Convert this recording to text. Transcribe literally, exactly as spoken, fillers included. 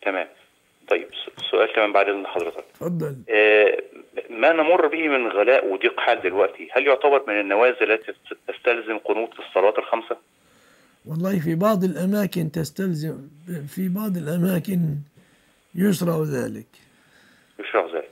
تمام. طيب سؤال كمان بعد اذن حضرتك. اتفضل. آه ما نمر به من غلاء وضيق حال دلوقتي، هل يعتبر من النوازل التي تستلزم قنوت في الصلوات الخمسة؟ والله في بعض الأماكن تستلزم، في بعض الأماكن يشرع ذلك. يشرع ذلك.